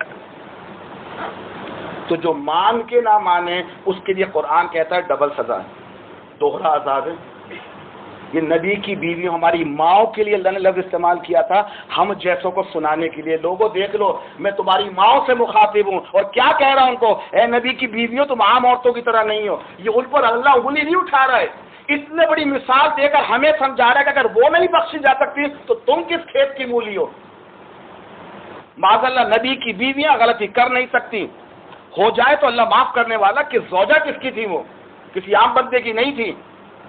تو جو مان کے نہ مانے اس کے لیے قرآن کہتا ہے ڈبل سزا ہے, دوہرا عذاب ہے. یہ نبی کی بیویوں, ہماری ماؤں کے لیے اللہ نے لفظ استعمال کیا تھا, ہم جیسوں کو سنانے کے لیے. لوگوں دیکھ لو, میں تمہاری ماؤں سے مخاطب ہوں, اور کیا کہہ رہا ہوں ان کو, اے نبی کی بیویوں تم عام عورتوں کی طرح نہیں ہو. یہ ان پر اللہ انگلی نہیں اٹھا رہا ہے, اتنے بڑی مثال دے کر ہمیں سمجھا رہا ہے کہ اگر وہ نہیں بخشی جا سکتی تو تم کس کھیت کی مولی ہو. معاذ اللہ, نبی کی بیویاں غلطی کر نہیں سکتی, ہو جائے تو اللہ معاف کرنے والا. کہ زوجہ کس کی تھی؟ وہ کسی عام بندے کی نہیں تھی.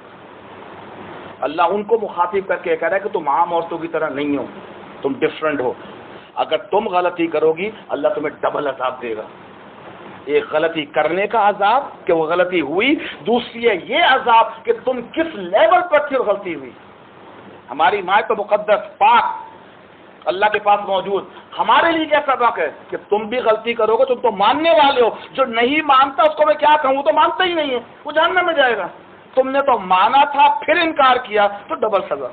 اللہ ان کو مخاطب کر کے کہہ رہا ہے کہ تم عام عورتوں کی طرح نہیں ہو, تم ڈفرنٹ ہو. اگر تم غلطی کرو گی اللہ تمہیں ڈبل عذاب دے گا. ایک غلطی کرنے کا عذاب کہ وہ غلطی ہوئی, دوسری ہے یہ عذاب کہ تم کس لیول پر پھر غلطی ہوئی. ہماری ماں تو مقدس پاک اللہ کے پاس موجود, ہمارے لیے کیا سبق ہے کہ تم بھی غلطی کرو گے, تم تو ماننے والے ہو. جو نہیں مانتا اس کو میں کیا کہوں, وہ تو مانتا ہی نہیں ہے, وہ جہنم میں جائے گا. تم نے تو مانا تھا پھر انکار کیا تو ڈبل سزا.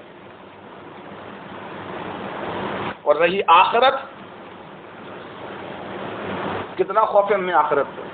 اور رہی آخرت, کتنا خوف ہے ہمیں آخرت سے.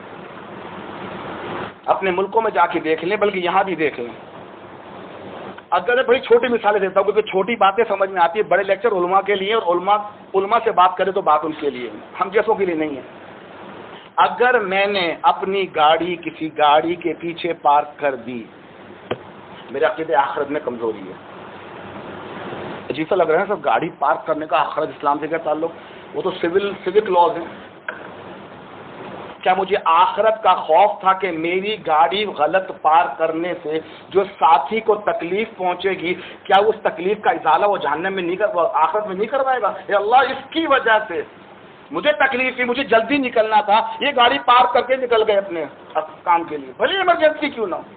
اپنے ملکوں میں جا کے دیکھ لیں, بلکہ یہاں بھی دیکھ لیں. اگر بڑی چھوٹی مثالیں دیتا ہوں کیونکہ چھوٹی باتیں سمجھ میں آتی ہے. بڑے لیکچر علماء کے لیے, اور علماء علماء سے بات کرے تو بات ان کے لیے, ہم جیسوں کے لیے نہیں ہے. اگر میں نے اپنی گاڑی کسی گاڑی کے پیچھے پارک کر دی, میرے عقیدے آخرت میں کمزوری ہے. عجیب سا لگ رہا ہے سب, گاڑی پارک کرنے کا آخرت اسلام سے کیا تعلق؟ وہ تو سول سوک لاز ہیں. کیا مجھے آخرت کا خوف تھا کہ میری گاڑی غلط پارک کرنے سے جو ساتھی کو تکلیف پہنچے گی, کیا اس تکلیف کا ازالہ وہ جہنم میں نہیں کر, آخرت میں نہیں کروائے گا؟ اے اللہ, اس کی وجہ سے مجھے تکلیف تھی, مجھے جلدی نکلنا تھا, یہ گاڑی پارک کر کے نکل گئے اپنے کام کے لیے, بھلے ایمرجنسی کیوں نہ ہو.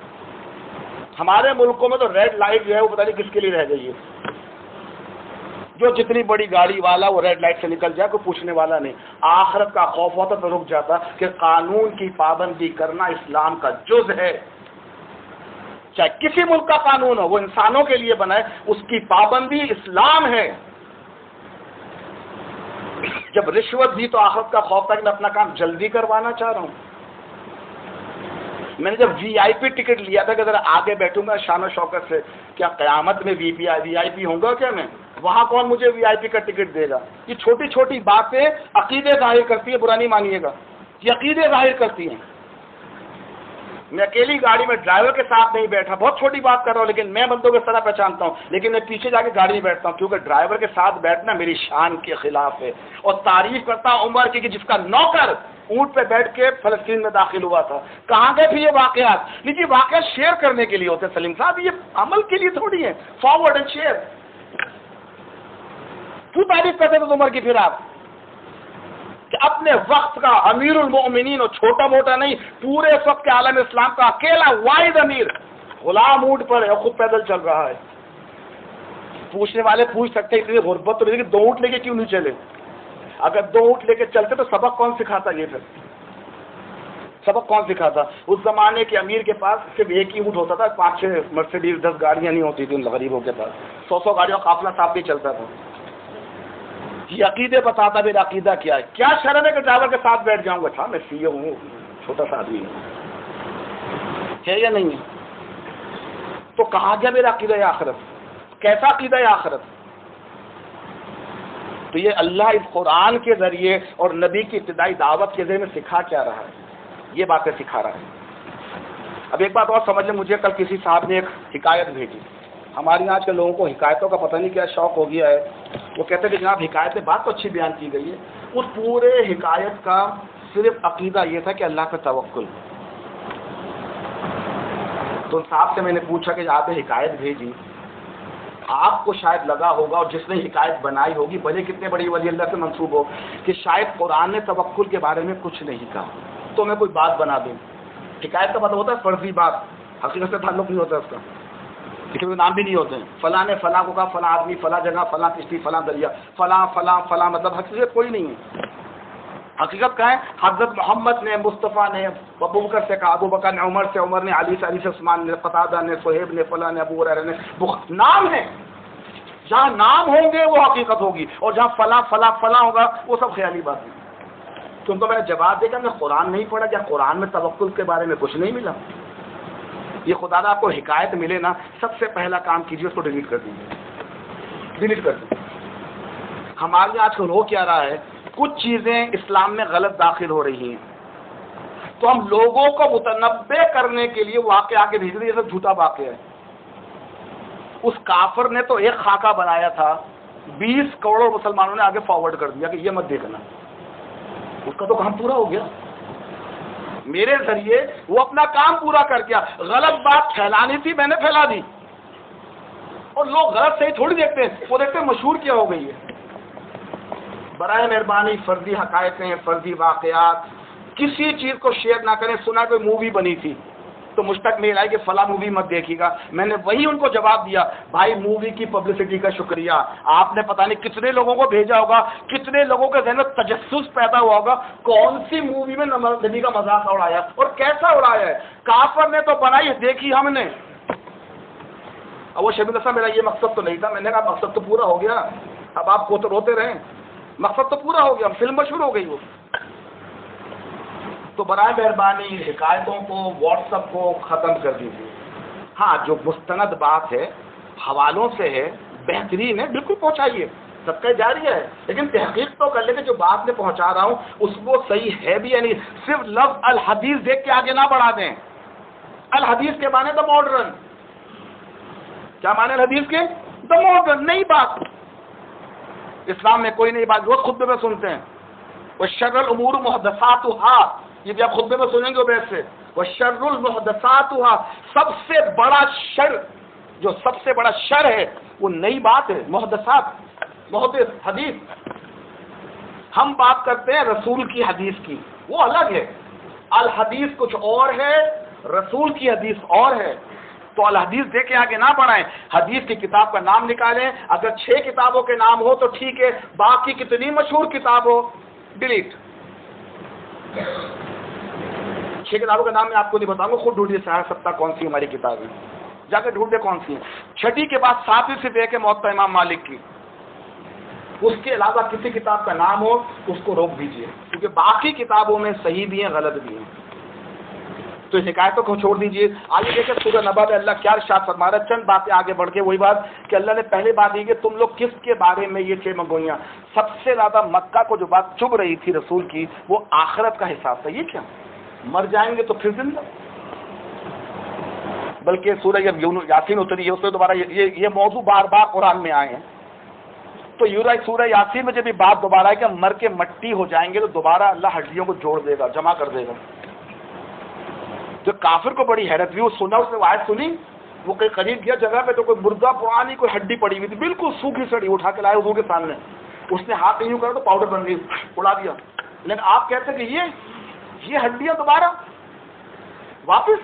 ہمارے ملکوں میں تو ریڈ لائٹ جو ہے وہ پتہ نہیں کس کے لیے رہ گئی ہے. جو جتنی بڑی گاڑی والا وہ ریڈ لائٹ سے نکل جائے کوئی پوچھنے والا نہیں. آخرت کا خوف ہوتا تو رک جاتا کہ قانون کی پابندی کرنا اسلام کا جز ہے. چاہے کسی ملک کا قانون ہو، وہ انسانوں کے لیے بنا ہے، اس کی پابندی اسلام ہے. جب رشوت دی تو آخرت کا خوف تھا کہ میں اپنا کام جلدی کروانا چاہ رہا ہوں. میں نے جب وی آئی پی ٹکٹ لیا تھا کہ ذرا آگے بیٹھوں گا شان و شوکت سے، کیا قیامت میں وی پی آئی وی آئی پی ہوں گا کیا میں؟ وہاں کون مجھے وی آئی پی کا ٹکٹ دے گا؟ یہ چھوٹی چھوٹی باتیں عقیدے ظاہر کرتی ہے، برا نہیں مانیے گا، یہ عقیدے ظاہر کرتی ہیں. میں اکیلی گاڑی میں ڈرائیور کے ساتھ نہیں بیٹھا، بہت چھوٹی بات کر رہا ہوں، لیکن میں بندوں کے طرح پہچانتا ہوں، لیکن میں پیچھے جا کے گاڑی میں بیٹھتا ہوں کیونکہ ڈرائیور کے ساتھ بیٹھنا میری شان کے خلاف ہے. اور تعریف کرتا ہوں عمر کی کہ جس کا نوکر اونٹ پہ بیٹھ کے فلسطین میں داخل ہوا تھا. کہاں گئے پھر یہ واقعات؟ لیجیے واقعات شیئر کرنے کے لیے ہوتے ہیں سلیم صاحب، یہ عمل کے لیے تھوڑی ہے. Forward and share. کیوں تعریف کرتے تھے عمر کی پھر آپ کہ اپنے وقت کا امیر المؤمنین، اور چھوٹا موٹا نہیں، پورے اس وقت کے عالم اسلام کا اکیلا واحد امیر، غلام اونٹ پر ہے اور خود پیدل چل رہا ہے. پوچھنے والے پوچھ سکتے ہیں اتنی غربت تو نہیں کہ دو اونٹ لے کے کیوں نہیں چلے؟ اگر دو اونٹ لے کے چلتے تو سبق کون سکھاتا؟ یہ پھر سبق کون سکھاتا؟ اس زمانے کے امیر کے پاس صرف ایک ہی اونٹ ہوتا تھا، پانچ چھ مرسیڈیز دس گاڑیاں نہیں ہوتی تھی ان غریبوں کے پاس، سو سو گاڑیوں کا قافلہ صاف بھی چلتا تھا. یہ عقیدے بتاتا میرا عقیدہ کیا ہے. کیا شرم ہے کہ ڈرائیور کے ساتھ بیٹھ جاؤں گا؟ تھا میں سی اے ہوں، چھوٹا سا آدمی ہوں، ہے یا نہیں ہے؟ تو کہاں گیا میرا عقیدہ آخرت؟ کیسا عقیدہ آخرت؟ تو یہ اللہ اس قرآن کے ذریعے اور نبی کی ابتدائی دعوت کے ذریعے میں سکھا کیا رہا ہے؟ یہ باتیں سکھا رہا ہے. اب ایک بات اور سمجھ لیں، مجھے کل کسی صاحب نے ایک حکایت بھیجی. ہمارے یہاں آج کے لوگوں کو حکایتوں کا پتہ نہیں کیا شوق ہو گیا ہے. وہ کہتے ہیں کہ جناب حکایت میں بات تو اچھی بیان کی گئی ہے، اس پورے حکایت کا صرف عقیدہ یہ تھا کہ اللہ پہ توکل. تو صاحب سے میں نے پوچھا کہ آپ نے حکایت بھیجی، آپ کو شاید لگا ہوگا اور جس نے حکایت بنائی ہوگی بھلے کتنے بڑی ولی اللہ سے منسوب ہو کہ شاید قرآن نے توکل کے بارے میں کچھ نہیں کہا، تو میں کوئی بات بنا دوں. حکایت کا مطلب ہوتا ہے فرضی بات، حقیقت سے تعلق نہیں ہوتا اس کا، لیکن نام بھی نہیں ہوتے ہیں. فلاں نے فلاں کو کہا، فلاں آدمی فلاں جگہ فلاں کشتی فلاں دریا فلاں فلاں فلاں، مطلب حقیقت کوئی نہیں ہے. حقیقت کہا ہے حضرت محمد نے، مصطفیٰ نے ابو بکر سے کہا، ابو بکر نے عمر سے، عمر نے علی سے، علی سے عثمان نے، قتادہ نے، صہیب نے، فلاں نے، ابو ہریرہ نے. نام ہے، جہاں نام ہوں گے وہ حقیقت ہوگی، اور جہاں فلاں فلاں فلاں ہوگا وہ سب خیالی بات ہے. تم تو میں نے جواب دے گا میں قرآن نہیں پڑھا، کیا قرآن میں توکل کے بارے میں کچھ نہیں ملا؟ یہ خدا نہ آپ کو حکایت ملے نا، سب سے پہلا کام کیجیے اس کو ڈیلیٹ کر دیجیے، ڈیلیٹ کر دیجیے. ہمارے یہاں آج کل ہو کیا رہا ہے، کچھ چیزیں اسلام میں غلط داخل ہو رہی ہیں تو ہم لوگوں کو متنبع کرنے کے لیے واقعہ آگے بھیج رہے ہیں. یہ سب جھوٹا واقعہ ہے. اس کافر نے تو ایک خاکہ بنایا تھا، بیس کروڑ مسلمانوں نے آگے فارورڈ کر دیا کہ یہ مت دیکھنا. اس کا تو کام پورا ہو گیا، میرے ذریعے وہ اپنا کام پورا کر گیا. غلط بات پھیلانی تھی، میں نے پھیلا دی. اور لوگ غلط صحیح تھوڑی دیکھتے ہیں، وہ دیکھتے ہیں مشہور کیا ہو گئی ہے. برائے مہربانی فرضی حقائقیں، فرضی واقعات، کسی چیز کو شیئر نہ کریں. سنا کوئی مووی بنی تھی تو مجھ تک میل آئی کہ فلاں مووی مت دیکھیے گا. میں نے وہی ان کو جواب دیا، بھائی مووی کی پبلسٹی کا شکریہ، آپ نے پتہ نہیں کتنے لوگوں کو بھیجا ہوگا، کتنے لوگوں کے ذہن میں تجسس پیدا ہوا ہوگا کون سی مووی میں نبی کا مذاق اڑایا اور کیسا اڑایا ہے. کافر نے تو بنائی، دیکھی ہم نے. اب وہ شبیر صاحب میرا یہ مقصد تو نہیں تھا. میں نے کہا مقصد تو پورا ہو گیا، اب آپ کو تو روتے رہیں، مقصد تو پورا ہو گیا، فلم مشہور ہو گئی. وہ تو برائے مہربانی حکایتوں کو، واٹس ایپ کو ختم کر دیجیے. ہاں جو مستند بات ہے، حوالوں سے ہے، بہترین ہے، بالکل پہنچائیے، سب کا جاری ہے، لیکن تحقیق تو کر لیں کہ جو بات میں پہنچا رہا ہوں اس وہ صحیح ہے بھی یا نہیں. صرف لفظ الحدیث دیکھ کے آگے نہ بڑھا دیں. الحدیث کے معنی دا ماڈرن. کیا معنی الحدیث کے؟ The modern. نئی بات، اسلام میں کوئی نئی بات. روز خطبے میں سنتے ہیں وَشَرَّ الْأُمُورُ مُحْدَثَاتُهَا، یہ بھی آپ خطبے میں سنیں گے بیت سے. وَشَرُّ الْمُحْدَثَاتُهَا، سب سے بڑا شر، جو سب سے بڑا شر ہے وہ نئی بات ہے. محدثات، محدث، حدیث. ہم بات کرتے ہیں رسول کی حدیث کی، وہ الگ ہے. الحدیث کچھ اور ہے، رسول کی حدیث اور ہے. تو الحدیث دے کے آگے نہ بڑھائیں، حدیث کی کتاب کا نام نکالیں، اگر چھ کتابوں کے نام ہو تو ٹھیک ہے، باقی کتنی مشہور کتاب ہو ڈیلیٹ۔ چھ کتابوں کے نام میں آپ کو نہیں بتاؤں گا، خود ڈھونڈیے صحیح ستہ کون سی ہماری کتاب ہے، جا کے ڈھونڈے کون سی ہیں۔ چھٹی کے بعد ساتویں صرف ایک ہے موطا امام مالک کی، اس کے علاوہ کسی کتاب کا نام ہو اس کو روک دیجئے، کیونکہ باقی کتابوں میں صحیح بھی ہیں غلط بھی ہیں، تو اس حکایتوں کو چھوڑ دیجئے۔ آگے دیکھیں سورہ نبا میں اللہ کیا ارشاد فرما رہا ہے، چند باتیں آگے بڑھ کے، وہی بات کہ اللہ نے پہلے بات یہ کہ تم لوگ کس کے بارے میں یہ چھ منگوئیاں، سب سے زیادہ مکہ کو جو بات چبھ رہی تھی رسول کی وہ آخرت کا حساب تھا، یہ کیا مر جائیں گے تو پھر زندہ، بلکہ سورہ یاسین اتری ہے اس میں دوبارہ یہ یہ موضوع بار بار قرآن میں آئے ہیں، تو سورہ یاسین میں جب یہ بات دوبارہ ہے کہ مر کے مٹی ہو جائیں گے تو دوبارہ اللہ ہڈیوں کو جوڑ دے گا، جمع کر دے گا۔ جو کافر کو بڑی حیرت ہوئی، وہ سنا، اس نے آیت سنی، وہ کہیں قریب گیا جگہ پہ تو کوئی مردہ پرانی کوئی ہڈی پڑی ہوئی تھی، بالکل سوکھی سڑی، اٹھا کے لائے حضور کے سامنے، اس نے ہاتھ نہیں کرا تو پاؤڈر بن گئی، اڑا دیا۔ لیکن آپ کہتے ہیں کہ یہ یہ ہڈیاں دوبارہ واپس،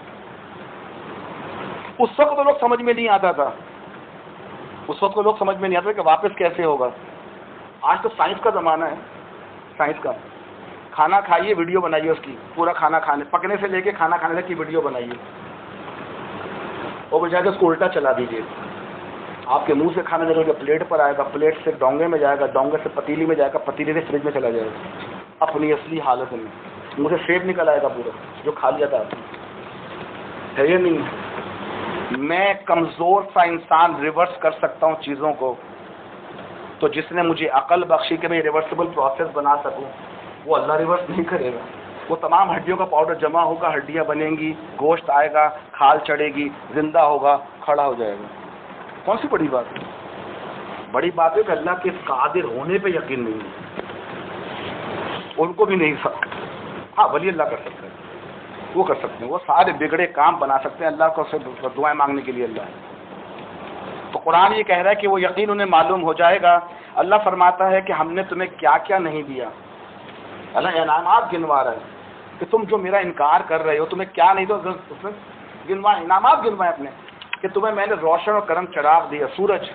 اس وقت تو لوگ سمجھ میں نہیں آتا تھا، اس وقت کو لوگ سمجھ میں نہیں آتا کہ واپس کیسے ہوگا۔ آج تو سائنس کا زمانہ ہے، سائنس کا، کھانا کھائیے ویڈیو بنائیے اس کی، پورا کھانا کھانے پکنے سے لے کے کھانا کھانے تک کی ویڈیو بنائیے، اور بجائے کہ اس کو الٹا چلا دیجیے، آپ کے منہ سے کھانا جائے گا پلیٹ پر آئے گا، پلیٹ سے ڈونگے میں جائے گا، ڈونگے سے پتیلی میں جائے گا، پتیلی سے فریج میں چلا جائے گا، اپنی اصلی حالت میں منہ سے سیب نکل آئے گا پورا جو کھا لیا تھا ہے یا نہیں۔ میں کمزور سا انسان ریورس کر سکتا ہوں چیزوں کو، تو جس نے مجھے عقل بخشی کہ میں ریورسیبل پروسیس بنا سکوں، وہ اللہ ریورس نہیں کرے گا، وہ تمام ہڈیوں کا پاؤڈر جمع ہوگا، ہڈیاں بنیں گی، گوشت آئے گا، کھال چڑھے گی، زندہ ہوگا، کھڑا ہو جائے گا۔ کون سی بڑی بات ہے؟ بڑی بات ہے کہ اللہ کے قادر ہونے پہ یقین نہیں ہے، ان کو بھی نہیں سکتا، ہاں ولی اللہ کر سکتا ہے، وہ کر سکتے ہیں، وہ سارے بگڑے کام بنا سکتے ہیں، اللہ کو صرف دعائیں مانگنے کے لیے اللہ ہے۔ تو قرآن یہ کہہ رہا ہے کہ وہ یقین انہیں معلوم ہو جائے گا۔ اللہ فرماتا ہے کہ ہم نے تمہیں کیا کیا نہیں دیا، اللہ انعامات گنوا رہا ہے کہ تم جو میرا انکار کر رہے ہو تمہیں کیا نہیں دو، اس میں گنوا انعامات گنوائے اپنے، کہ تمہیں میں نے روشن اور کرم چراغ دیا، سورج،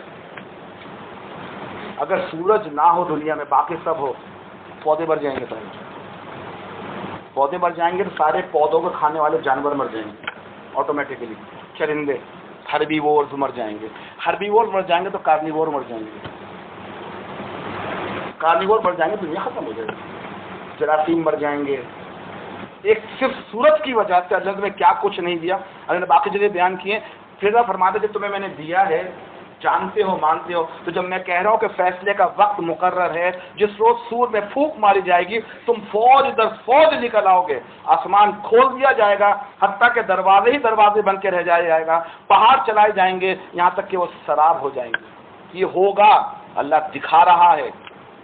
اگر سورج نہ ہو دنیا میں باقی سب ہو، پودے مر جائیں گے، سارے پودے مر جائیں گے تو سارے پودوں کو کھانے والے جانور مر جائیں گے آٹومیٹیکلی، چرندے ہربی وورز مر جائیں گے، ہربی وور مر جائیں گے تو کارنیور مر جائیں گے، کارنیور مر جائیں گے دنیا ختم ہو جائے گی، جراثیم مر جائیں گے۔ ایک صرف سورج کی وجہ سے اللہ نے کیا کچھ نہیں دیا، اللہ نے باقی جگہ بیان کیے۔ پھر اللہ فرماتے جب تمہیں میں نے دیا ہے جانتے ہو مانتے ہو، تو جب میں کہہ رہا ہوں کہ فیصلے کا وقت مقرر ہے، جس روز سور میں پھونک ماری جائے گی تم فوج در فوج نکل آؤ گے، آسمان کھول دیا جائے گا، حتیٰ کہ دروازے ہی دروازے بن کے رہ جائے جائے گا، پہاڑ چلائے جائیں گے یہاں تک کہ وہ سراب ہو جائیں گے۔ یہ ہوگا، اللہ دکھا رہا ہے۔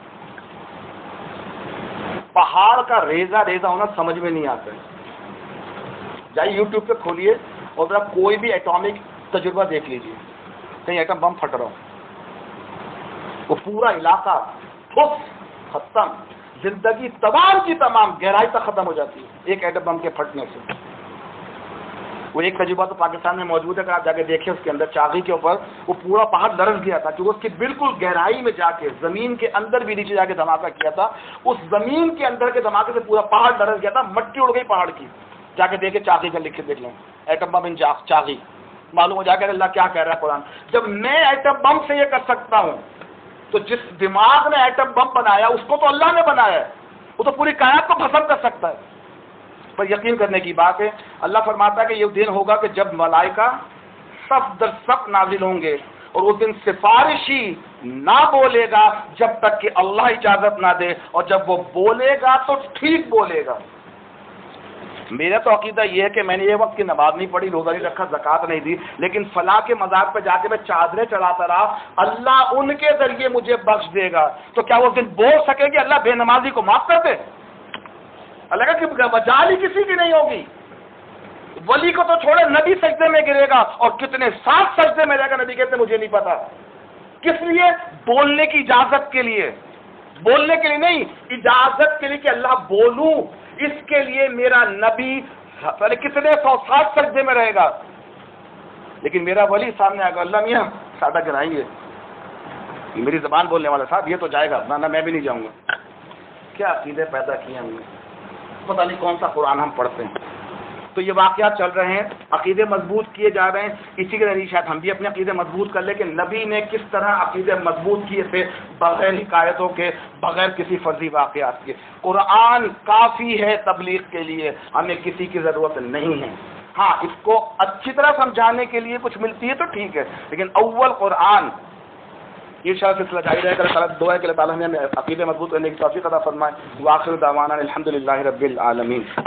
پہاڑ کا ریزہ ریزہ ہونا سمجھ میں نہیں آتا ہے، جائیے یوٹیوب پہ کھولیے اور ذرا کوئی بھی ایٹامک تجربہ دیکھ لیجیے، کہیں ایٹم بم پھٹ رہا ہو، وہ پورا علاقہ ٹھوس ختم، زندگی تمام کی تمام گہرائی تک ختم ہو جاتی ہے ایک ایٹم بم کے پھٹنے سے۔ وہ ایک تجربہ تو پاکستان میں موجود ہے، اگر آپ جا کے دیکھیں اس کے اندر چاغی کے اوپر وہ پورا پہاڑ لرز گیا تھا، کیونکہ اس کی بالکل گہرائی میں جا کے زمین کے اندر بھی نیچے جا کے دھماکہ کیا تھا، اس زمین کے اندر کے دھماکے سے پورا پہاڑ لرز گیا تھا، مٹی اڑ گئی پہاڑ کی۔ جا کے دیکھے چاغی کا لکھ کے دیکھ لیں، ایٹم بم ان چاغی، معلوم ہو جا کے اللہ کیا کہہ رہا ہے قرآن۔ جب میں ایٹم بم سے یہ کر سکتا ہوں تو جس دماغ نے ایٹم بم بنایا اس کو تو اللہ نے بنایا ہے، وہ تو پوری کائنات کو بھسم کر سکتا ہے۔ پر یقین کرنے کی بات ہے، اللہ فرماتا ہے کہ یہ دن ہوگا کہ جب ملائکہ صف در صف نازل ہوں گے، اور اس دن سفارشی نہ بولے گا جب تک کہ اللہ اجازت نہ دے، اور جب وہ بولے گا تو ٹھیک بولے گا۔ میرا تو عقیدہ یہ ہے کہ میں نے یہ وقت کی نماز نہیں پڑھی، روزہ نہیں رکھا، زکوٰۃ نہیں دی، لیکن فلاں کے مزار پہ جا کے میں چادریں چڑھاتا رہا، اللہ ان کے ذریعے مجھے بخش دے گا، تو کیا وہ دن بول سکے کہ اللہ بے نمازی کو معاف کر دے؟ اللہ کا کہ مجال ہی کسی کی نہیں ہوگی۔ ولی کو تو چھوڑے، نبی سجدے میں گرے گا، اور کتنے سات سجدے میں رہے گا نبی کہتے مجھے نہیں پتا۔ کس لیے؟ بولنے کی اجازت کے لیے، بولنے کے لیے نہیں، اجازت کے لیے کہ اللہ بولوں، اس کے لیے میرا نبی کتنے سو سات سجدے میں رہے گا۔ لیکن میرا ولی سامنے آ گیا اللہ میاں سادہ گرائیں گے، میری زبان بولنے والا صاحب یہ تو جائے گا، نہ میں بھی نہیں جاؤں گا. کیا عقیدے پیدا کیے ہم نے، پتہ نہیں کون سا قرآن ہم پڑھتے ہیں. تو یہ واقعات چل رہے ہیں، عقیدے مضبوط کیے جا رہے ہیں. اسی کے ذریعے شاید ہم بھی اپنے عقیدے مضبوط کر لیں کہ نبی نے کس طرح عقیدے مضبوط کیے تھے بغیر حکایتوں کے، بغیر کسی فرضی واقعات کے. قرآن کافی ہے تبلیغ کے لیے، ہمیں کسی کی ضرورت نہیں ہے. ہاں اس کو اچھی طرح سمجھانے کے لیے کچھ ملتی ہے تو ٹھیک ہے، لیکن اول قرآن. یہ شاید سلسلہ جاری رہے گا. دعا ہے کہ اللہ تعالیٰ ہمیں عقیدے مضبوط کرنے کی توفیق عطا فرمائے. وآخر دعوانا الحمد للہ رب العالمین.